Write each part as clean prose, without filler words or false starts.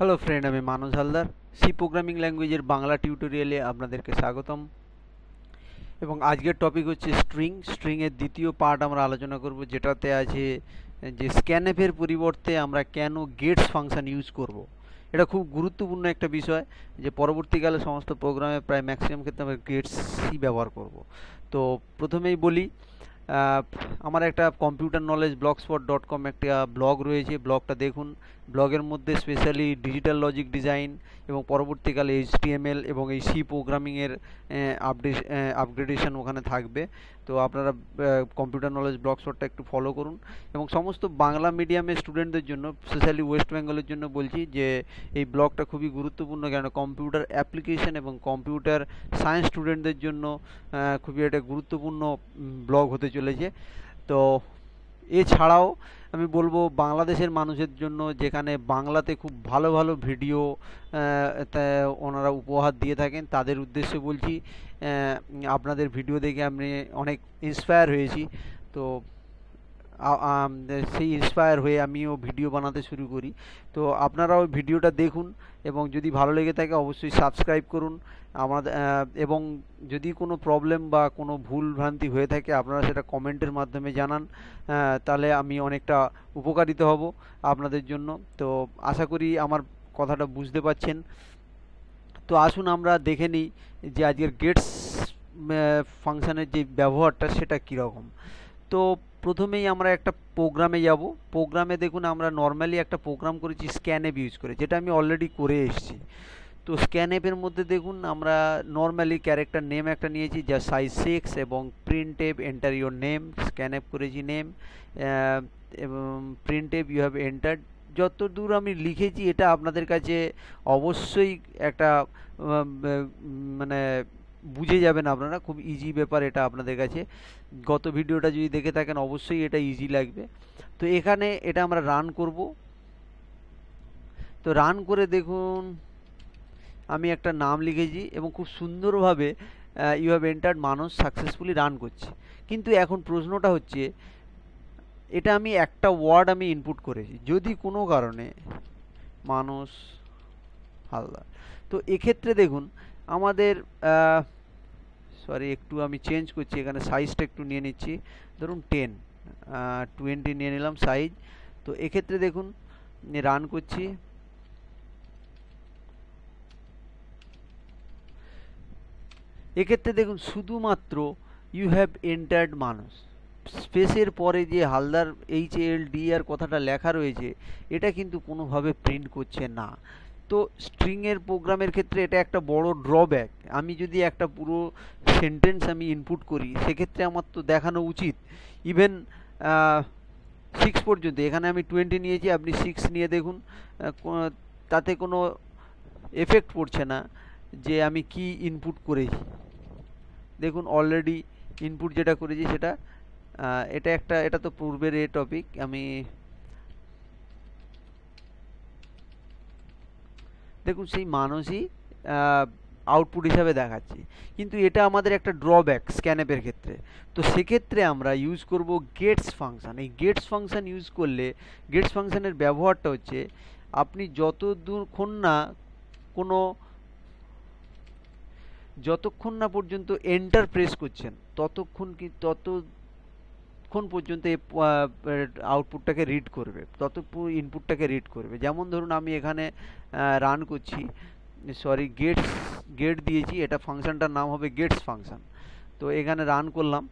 Hello friend, আমি Manas Haldar. C programming ল্যাঙ্গুয়েজের বাংলা টিউটোরিয়ালে আপনাদেরকে স্বাগতম। এবং আজকের টপিক হচ্ছে স্ট্রিংয়ের দ্বিতীয় পার্ট আমরা আলোচনা করব, যেটাতে আছে যে স্ক্যানএফের পরিবর্তে আমরা কেন গেটস ফাংশন ইউজ করব। এটা খুব গুরুত্বপূর্ণ একটা বিষয়, যে পরবর্তীকালে সমস্ত প্রোগ্রামে প্রায় ম্যাক্সিমাম ক্ষেত্রে আমরা গেটসই ব্যবহার করব। তো প্রথমেই বলি, আমার একটা কম্পিউটার নলেজ blogspot.com একটা ব্লগ রয়েছে, ব্লগটা দেখুন। ব্লগের মধ্যে স্পেশালি ডিজিটাল লজিক ডিজাইন এবং পরবর্তীকালে HTML এবং এই সি প্রোগ্রামিংয়ের আপগ্রেডেশন ওখানে থাকবে। তো আপনারা কম্পিউটার নলেজ ব্লগস্পটটা একটু ফলো করুন। এবং সমস্ত বাংলা মিডিয়ামের স্টুডেন্টদের জন্য, স্পেশালি ওয়েস্ট বেঙ্গলের জন্য বলছি যে এই ব্লগটা খুবই গুরুত্বপূর্ণ, কেন কম্পিউটার অ্যাপ্লিকেশন এবং কম্পিউটার সায়েন্স স্টুডেন্টদের জন্য খুবই একটা গুরুত্বপূর্ণ ব্লগ হতে চলেছে। তো এছাড়াও আমি বলবো বাংলাদেশের মানুষের জন্য, যেখানে বাংলাতে খুব ভালো ভালো ভিডিও ওনারা উপহার দিয়ে থাকেন, তাদের উদ্দেশ্যে বলছি, আপনাদের ভিডিও দেখে আমি অনেক ইন্সপায়ার হয়েছি। তো সেই ইন্সপায়ার হয়ে আমিও ভিডিও বানাতে শুরু করি। তো আপনারাও ভিডিওটা দেখুন এবং যদি ভালো লেগে থাকে অবশ্যই সাবস্ক্রাইব করুন আমাদের। এবং যদি কোনো প্রবলেম বা কোনো ভুল ভ্রান্তি হয়ে থাকে আপনারা সেটা কমেন্টের মাধ্যমে জানান, তাহলে আমি অনেকটা উপকারিত হব আপনাদের জন্য। তো আশা করি আমার কথাটা বুঝতে পারছেন। তো আসুন আমরা দেখে নিই যে আজকের গেটস ফাংশানের যে ব্যবহারটা সেটা কীরকম। তো প্রথমেই আমরা একটা প্রোগ্রামে যাব। প্রোগ্রামে দেখুন আমরা নর্মালি একটা প্রোগ্রাম করেছি স্ক্যানএফ ইউজ করে, যেটা আমি অলরেডি করে এসেছি। তো স্ক্যানএফের মধ্যে দেখুন আমরা নর্মালি ক্যারেক্টার নেম একটা নিয়েছি, যা সাইজ 6, এবং printf enter your name, scanf করেছি নেম, এবং প্রিন্টএফ ইউ হ্যাভ এন্টার্ড। যতদূর আমি লিখেছি এটা আপনাদের কাছে অবশ্যই একটা মানে বুঝে যাবেন আপনারা, খুব ইজি ব্যাপার এটা আপনাদের কাছে। গত ভিডিওটা যদি দেখে থাকেন অবশ্যই এটা ইজি লাগবে। তো এখানে এটা আমরা রান করব। তো রান করে দেখুন আমি একটা নাম লিখেছি এবং খুব সুন্দরভাবে you have entered Manas successfully run করছি। কিন্তু এখন প্রশ্নটা হচ্ছে, এটা আমি একটা ওয়ার্ড আমি ইনপুট করেছি, যদি কোনো কারণে মানস হালদার, তো এক্ষেত্রে দেখুন আমাদের সরি একটু আমি চেঞ্জ করছি, এখানে সাইজটা একটু নিয়ে নিচ্ছি, ধরুন 20 নিয়ে নিলাম সাইজ। তো এক্ষেত্রে দেখুন রান করছি, এক্ষেত্রে দেখুন শুধুমাত্র ইউ হ্যাভ এন্টার্ড মানস, স্পেসের পরে যে হালদার HALDR কথাটা লেখা রয়েছে এটা কিন্তু কোনোভাবে প্রিন্ট করছে না। তো স্ট্রিংয়ের প্রোগ্রামের ক্ষেত্রে এটা একটা বড় ড্রব্যাক। আমি যদি একটা পুরো সেন্টেন্স আমি ইনপুট করি সেক্ষেত্রে আমার তো দেখানো উচিত ইভেন 6 পর্যন্ত। এখানে আমি 20 নিয়েছি, আপনি 6 নিয়ে দেখুন, তাতে কোনো এফেক্ট পড়ছে না যে আমি কি ইনপুট করেছি। দেখুন অলরেডি ইনপুট যেটা করেছি সেটা এটা তো পূর্বের টপিক, আমি দেখুন সেই মানুষই আউটপুট হিসাবে দেখাচ্ছি। কিন্তু এটা আমাদের একটা ড্রব্যাক স্ক্যানএফের ক্ষেত্রে। তো সেক্ষেত্রে আমরা ইউজ করব গেটস ফাংশন। এই গেটস ফাংশন ইউজ করলে, গেটস ফাংশনের ব্যবহারটা হচ্ছে, আপনি যতক্ষণ না পর্যন্ত এন্টার প্রেস করছেন ততক্ষণ পর্যন্ত আউটপুটটাকে রিড করবে, ইনপুটটাকে রিড করবে। যেমন ধরুন আমি এখানে রান করছি, সরি গেট দিয়েছি, এটা ফাংশনটার নাম হবে গেটস ফাংশন। তো এখানে রান করলাম।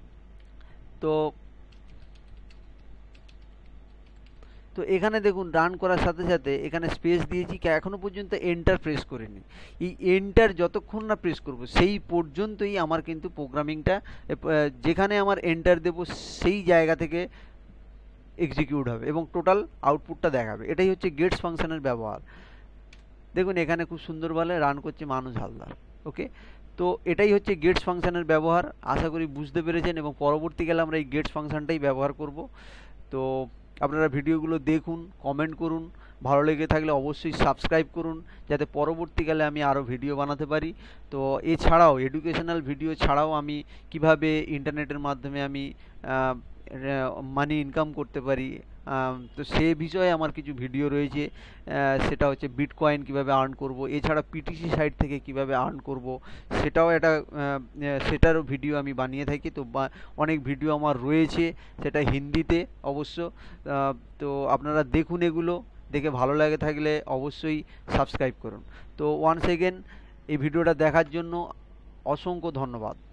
তো এখানে দেখুন রান করার সাথে সাথে এখানে স্পেস দিয়েছি, এখনো পর্যন্ত এন্টার প্রেস করিনি। এই এন্টার যতক্ষণ না প্রেস করব সেই পর্যন্তই আমার কিন্তু প্রোগ্রামিংটা, যেখানে আমার এন্টার দেব সেই জায়গা থেকে এক্সিকিউট হবে এবং টোটাল আউটপুটটা দেখাবে। এটাই হচ্ছে গেটস ফাংশনের ব্যবহার। দেখুন এখানে খুব সুন্দরভাবে রান করছে মানস হালদার। ওকে, তো এটাই হচ্ছে গেটস ফাংশনের ব্যবহার। আশা করি বুঝতে পেরেছেন এবং পরবর্তীকালে আমরা এই গেটস ফাংশনটাই ব্যবহার করব। তো আপনারা ভিডিওগুলো দেখুন, কমেন্ট করুন, ভালো লেগে থাকলে অবশ্যই সাবস্ক্রাইব করুন, যাতে পরবর্তীকালে আমি আরও ভিডিও বানাতে পারি। তো এছাড়াও এডুকেশনাল ভিডিও ছাড়াও আমি কিভাবে ইন্টারনেটের মাধ্যমে আমি মানি ইনকাম করতে পারি, তো সে বিষয়ে আমার কিছু ভিডিও রয়েছে, সেটা হচ্ছে বিটকয়েন কিভাবে আর্ন করব, এছাড়া পিটিসি সাইট থেকে কিভাবে আর্ন করব সেটাও একটা সেটারও ভিডিও আমি বানিয়ে থাকি। তো অনেক ভিডিও আমার রয়েছে, সেটা হিন্দিতে অবশ্য। তো আপনারা দেখুন, এগুলো দেখে ভালো লাগে থাকলে অবশ্যই সাবস্ক্রাইব করুন। তো ওয়ান্স এগেন এই ভিডিওটা দেখার জন্য অসংখ্য ধন্যবাদ।